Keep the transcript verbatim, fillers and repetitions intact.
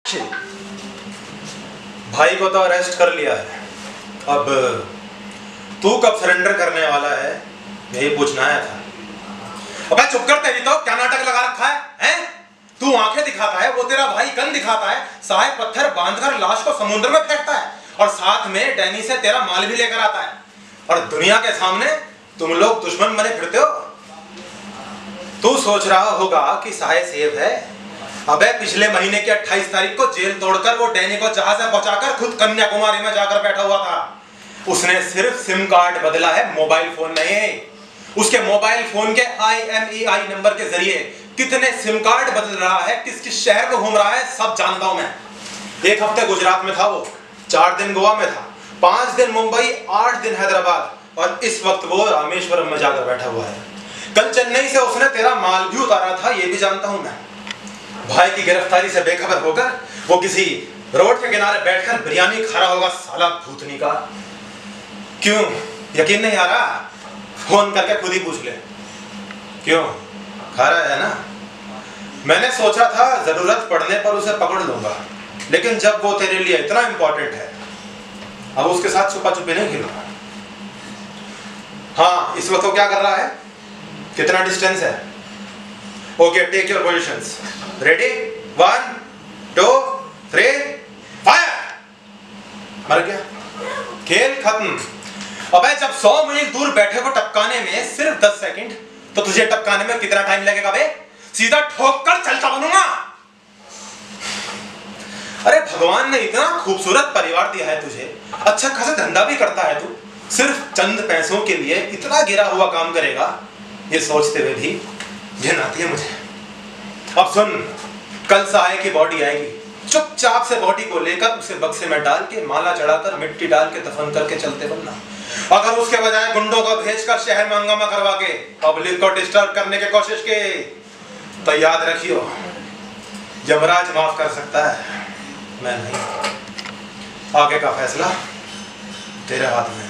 भाई को तो अरेस्ट कर लिया है, अब तू कब सरेंडर करने वाला है यही पूछना आया था। अबे चुप कर, तेरी तो क्या नाटक लगा रखा है, हैं? तू आंखें दिखाता है, वो तेरा भाई गन दिखाता है, साए पत्थर बांधकर लाश को समुद्र में फेंकता है और साथ में डैनी से तेरा माल भी लेकर आता है और दुनिया के सामने तुम लोग दुश्मन बने फिरते हो। तू सोच रहा होगा कि साए सेफ है। अबे पिछले महीने की अट्ठाईस तारीख को जेल तोड़कर वो डैनी को जहाज में पहुंचाकर खुद कन्याकुमारी में जाकर बैठा हुआ था। उसने सिर्फ सिम कार्ड बदला है, मोबाइल फोन नहीं। उसके मोबाइल फोन के I M E I number के जरिए कितने सिम कार्ड बदल रहा है, किस किस शहर में घूम रहा है, सब जानता हूं मैं। एक हफ्ते गुजरात में था वो, चार दिन गोवा में था, पांच दिन मुंबई, आठ दिन हैदराबाद और इस वक्त वो रामेश्वरम में जाकर बैठा हुआ है। कल चेन्नई से उसने तेरा माल भी उतारा था, ये भी जानता हूं मैं। भाई की गिरफ्तारी से बेखबर होकर वो किसी रोड के किनारे बैठकर बिरयानी खा रहा होगा, साला भूतनी का। क्यों यकीन नहीं आ रहा? फोन करके खुद ही पूछ ले। क्यों खा रहा है ना? मैंने सोचा था जरूरत पड़ने पर उसे पकड़ लूंगा, लेकिन जब वो तेरे लिए इतना इंपॉर्टेंट है अब उसके साथ छुपा छुपी नहीं खेलूंगा। हाँ, इस वक्त वो क्या कर रहा है? कितना डिस्टेंस है? Okay, take your positions. Ready? One two three fire. मर गया, खेल खत्म। अबे जब सौ मील दूर बैठे को टपकाने में सिर्फ दस सेकंड, तो तुझे टपकाने में कितना टाइम लगेगा बे? सीधा ठोक कर चलता बनूंगा। अरे भगवान ने इतना खूबसूरत परिवार दिया है तुझे, अच्छा खासा धंधा भी करता है तू, सिर्फ चंद पैसों के लिए इतना गिरा हुआ काम करेगा, ये सोचते हुए भी घिन आती है मुझे। अब सुन, कल साए की बॉडी आएगी, चुपचाप से बॉडी को लेकर उसे बक्से में डाल के माला चढ़ाकर मिट्टी डाल के दफन करके चलते बनना। अगर उसके बजाय गुंडों को भेजकर शहर में हंगामा करवा के पब्लिक को डिस्टर्ब करने की कोशिश की तो याद रखियो, यमराज माफ कर सकता है, मैं नहीं। आगे का फैसला तेरे हाथ में।